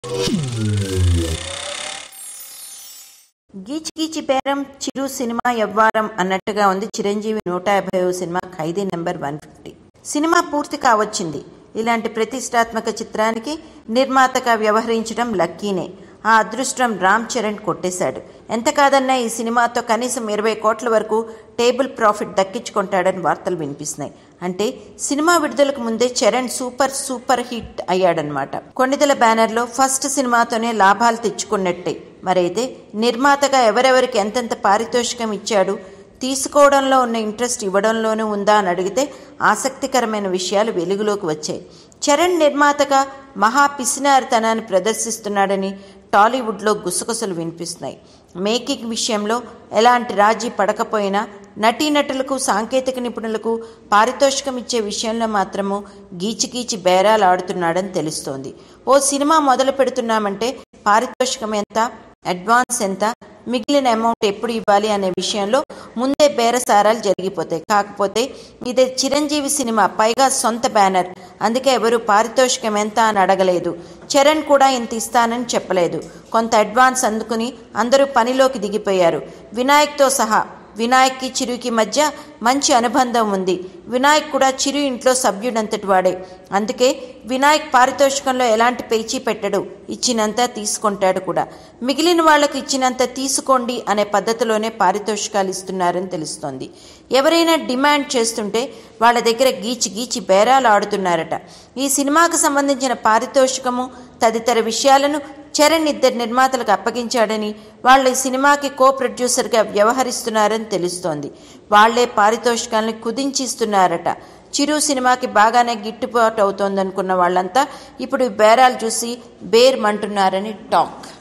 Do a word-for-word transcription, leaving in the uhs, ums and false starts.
గీచి గీచి బేరం చిరు సినిమా యవ్వారం అన్నట్టుగా ఉంది చిరంజీవి నూట యాభైవ సినిమా ఖైదీ నెంబర్ వన్ ఫిఫ్టీ. సినిమా పూర్తి కావచ్చింది. ఇలాంటి ప్రతిష్టాత్మక చిత్రానికి నిర్మాతగా వ్యవహరించడం లక్కీనే. ఆ అదృష్టం రామ్ చరణ్ కొట్టేశాడు. ఎంత కాదన్నా ఈ సినిమాతో కనీసం ఇరవై కోట్ల వరకు టేబుల్ ప్రాఫిట్ దక్కించుకుంటాడని వార్తలు వినిపిస్తున్నాయి. అంటే సినిమా విడుదలకు ముందే చరణ్ సూపర్ సూపర్ హిట్ అయ్యాడనమాట. కొణిదెల బ్యానర్లో ఫస్ట్ సినిమాతోనే లాభాలు తెచ్చుకున్నట్టే. మరైతే నిర్మాతగా ఎవరెవరికి ఎంతెంత పారితోషికం ఇచ్చాడు, తీసుకోవడంలో ఉన్న ఇంట్రెస్ట్ ఇవ్వడంలోనూ ఉందా అని అడిగితే ఆసక్తికరమైన విషయాలు వెలుగులోకి వచ్చాయి. చరణ్ నిర్మాతగా మహా పిసినారితనాన్ని ప్రదర్శిస్తున్నాడని టాలీవుడ్లో గుసగుసలు వినిపిస్తున్నాయి. మేకింగ్ విషయంలో ఎలాంటి రాజీ పడకపోయినా నటీనటులకు సాంకేతిక నిపుణులకు పారితోషికం ఇచ్చే విషయంలో మాత్రము గీచిగీచి బేరాలు ఆడుతున్నాడని తెలుస్తోంది. ఓ సినిమా మొదలు పెడుతున్నామంటే పారితోషికం ఎంత, అడ్వాన్స్ ఎంత, మిగిలిన అమౌంట్ ఎప్పుడు ఇవ్వాలి అనే విషయంలో ముందే బేరసారాలు జరిగిపోతాయి. కాకపోతే ఇదే చిరంజీవి సినిమా, పైగా సొంత బ్యానర్, అందుకే ఎవరు పారితోషికం ఎంత అని అడగలేదు. చరణ్ కూడా ఇంత ఇస్తానని చెప్పలేదు. కొంత అడ్వాన్స్ అందుకుని అందరూ పనిలోకి దిగిపోయారు. వినాయక్తో సహా. వినాయక్కి చిరుకి మధ్య మంచి అనుబంధం ఉంది. వినాయక్ కూడా చిరు ఇంట్లో సభ్యుడంతటి వాడే. అందుకే వినాయక్ పారితోషికంలో ఎలాంటి పేచీ పెట్టడు, ఇచ్చినంత తీసుకుంటాడు కూడా. మిగిలిన వాళ్లకు ఇచ్చినంత తీసుకోండి అనే పద్ధతిలోనే పారితోషికాలు ఇస్తున్నారని తెలుస్తోంది. ఎవరైనా డిమాండ్ చేస్తుంటే వాళ్ళ దగ్గర గీచి గీచి బేరాలు ఆడుతున్నారట. ఈ సినిమాకు సంబంధించిన పారితోషికము తదితర విషయాలను చరణ్ ఇద్దరు నిర్మాతలకు అప్పగించాడని, వాళ్ళ ఈ సినిమాకి కో ప్రొడ్యూసర్గా వ్యవహరిస్తున్నారని తెలుస్తోంది. వాళ్లే పారితోషికాలను కుదించిస్తున్నారట. చిరు సినిమాకి బాగానే గిట్టుబాటు అవుతోందనుకున్న వాళ్ళంతా ఇప్పుడు బేరాలు చూసి బేర్ మంటున్నారని టాక్.